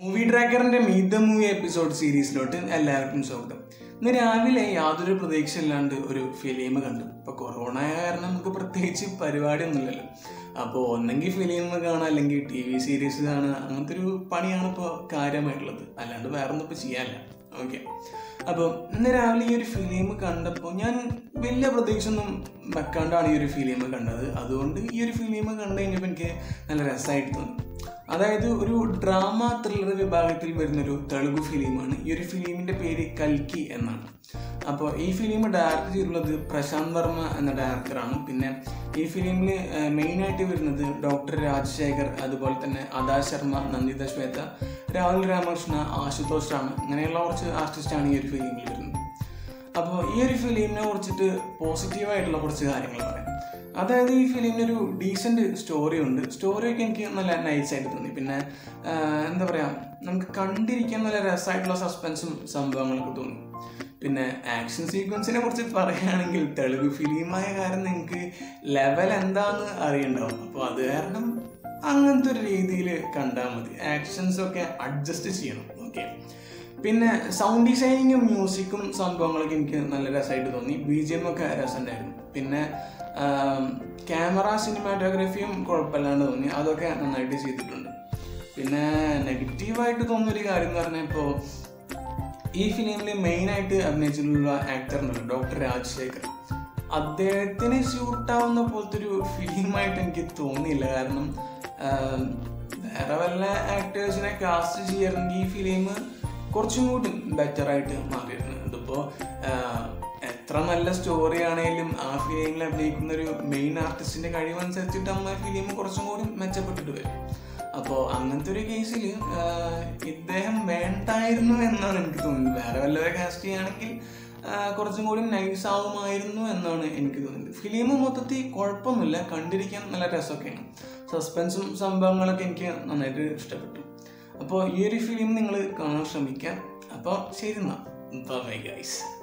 Movie ട്രാക്കറിന്റെ meet the movie episode സീരീസിലോട്ട് എല്ലാവർക്കും സ്വാഗതം. ഇന്ന് രാവിലെ യാതൊരു പ്രതീക്ഷയില്ലാണ്ട് ഒരു ഫിലിം കണ്ടു. ഇപ്പോൾ കൊറോണ കാരണം നമുക്ക് പ്രത്യേകിച്ച് പരിപാടിയൊന്നുമില്ലല്ലോ. അപ്പോൾ ഒന്നെങ്കിൽ ഫിലിം കാണുക, അല്ലെങ്കിൽ TV സീരീസ് കാണുക, അങ്ങനത്തെ ഒരു പണിയാണ് ഇപ്പോൾ കാര്യമായിട്ടുള്ളത്. അല്ലാണ്ട് വേറെ ഒന്നും ഇപ്പോൾ ചെയ്യാനില്ല. ഓക്കെ, അപ്പോൾ ഇന്ന് രാവിലെ ഈ ഒരു ഫിലിം കണ്ടപ്പോൾ ഞാൻ വലിയ പ്രതീക്ഷയൊന്നും വെക്കാണ്ടാണ് ഈ ഒരു ഫിലിം കണ്ടത്. അതുകൊണ്ട് ഈ ഒരു ഫിലിം കണ്ടു കഴിഞ്ഞപ്പോൾ എനിക്ക് നല്ല രസമായിട്ട് തോന്നി. അതായത് ഒരു ഡ്രാമ ത്രില്ലർ വിഭാഗത്തിൽ വരുന്നൊരു തെലുഗു ഫിലിമാണ്. ഈ ഒരു ഫിലിമിൻ്റെ പേര് കൽക്കി എന്നാണ്. അപ്പോൾ ഈ ഫിലിം ഡയറക്റ്റ് ചെയ്തിട്ടുള്ളത് പ്രശാന്ത് വർമ്മ എന്ന ഡയറക്ടറാണ്. പിന്നെ ഈ ഫിലിമിൽ മെയിനായിട്ട് വരുന്നത് ഡോക്ടർ രാജശേഖർ, അതുപോലെ തന്നെ അദാ ശർമ്മ, നന്ദിത ശ്വേത, രാഹുൽ രാമകൃഷ്ണ, ആശുതോഷ് റാം, അങ്ങനെയുള്ള കുറച്ച് ആർട്ടിസ്റ്റാണ് ഈ ഒരു ഫിലിമിൽ വരുന്നത്. അപ്പോൾ ഈ ഒരു ഫിലിമിനെ കുറിച്ചിട്ട് പോസിറ്റീവായിട്ടുള്ള കുറച്ച് കാര്യങ്ങൾ പറയാം. അതായത് ഈ ഫിലിമിനൊരു ഡീസൻറ്റ് സ്റ്റോറി ഉണ്ട്. സ്റ്റോറിയൊക്കെ എനിക്ക് നല്ല നൈസായിട്ട് തോന്നി. പിന്നെ എന്താ പറയുക, നമുക്ക് കണ്ടിരിക്കാൻ നല്ല രസമായിട്ടുള്ള സസ്പെൻസും സംഭവങ്ങളൊക്കെ തോന്നി. പിന്നെ ആക്ഷൻ സീക്വൻസിനെ കുറിച്ച് പറയുകയാണെങ്കിൽ തെലുഗു ഫിലിമായ കാരണം നിങ്ങൾക്ക് ലെവൽ എന്താണെന്ന് അറിയണ്ടാവും. അപ്പോൾ അത് കാരണം അങ്ങനത്തെ ഒരു രീതിയിൽ കണ്ടാൽ മതി. ആക്ഷൻസൊക്കെ അഡ്ജസ്റ്റ് ചെയ്യണം. ഓക്കെ, പിന്നെ സൗണ്ട് ഡിസൈനിങ്ങും മ്യൂസിക്കും സംഭവങ്ങളൊക്കെ എനിക്ക് നല്ല രസമായിട്ട് തോന്നി. BGM ഒക്കെ രസമുണ്ടായിരുന്നു. പിന്നെ ക്യാമറ സിനിമാറ്റോഗ്രാഫിയും കുഴപ്പമില്ലാണ്ട് തോന്നി. അതൊക്കെ നന്നായിട്ട് ചെയ്തിട്ടുണ്ട്. പിന്നെ നെഗറ്റീവായിട്ട് തോന്നുന്നൊരു കാര്യം എന്ന് പറഞ്ഞാൽ, ഇപ്പോൾ ഈ ഫിലിമിൽ മെയിനായിട്ട് അഭിനയിച്ചിട്ടുള്ള ആക്ടർ ഉണ്ടല്ലോ, ഡോക്ടർ രാജശേഖർ, അദ്ദേഹത്തിന് സ്യൂട്ടാവുന്ന പോലത്തെ ഒരു ഫിലിമായിട്ട് എനിക്ക് തോന്നിയില്ല. കാരണം വേറെ വല്ല ആക്ടേഴ്സിനെ കാസ്റ്റ് ചെയ്യാറുണ്ടെങ്കിൽ ഈ ഫിലിം കുറച്ചും കൂടി ബെറ്ററായിട്ട് മാറിയിരുന്നു. ഇതിപ്പോൾ എത്ര നല്ല സ്റ്റോറി ആണെങ്കിലും ആ ഫിലിമിൽ അഭിനയിക്കുന്ന ഒരു മെയിൻ ആർട്ടിസ്റ്റിൻ്റെ കഴിവനുസരിച്ചിട്ട് ആ ഫിലിം കുറച്ചും കൂടി മെച്ചപ്പെട്ടിട്ട് വരും. അപ്പോൾ അങ്ങനത്തെ ഒരു കേസിൽ ഇദ്ദേഹം വേണ്ടായിരുന്നു എന്നാണ് എനിക്ക് തോന്നുന്നത്. വേറെ വല്ലവരെ കാസ്റ്റ് ചെയ്യുകയാണെങ്കിൽ കുറച്ചും കൂടി നൈസ് ആവുമായിരുന്നു എന്നാണ് എനിക്ക് തോന്നുന്നത്. ഫിലിം മൊത്തത്തിൽ കുഴപ്പമൊന്നുമില്ല, കണ്ടിരിക്കാൻ നല്ല രസമൊക്കെയാണ്. സസ്പെൻസും സംഭവങ്ങളൊക്കെ എനിക്ക് നന്നായിട്ട് ഇഷ്ടപ്പെട്ടു. അപ്പോൾ ഈ ഒരു ഫിലിം നിങ്ങൾ കാണാൻ ശ്രമിക്കാം. അപ്പോൾ ശരി, എന്നാൽ ബൈ ഗൈസ്.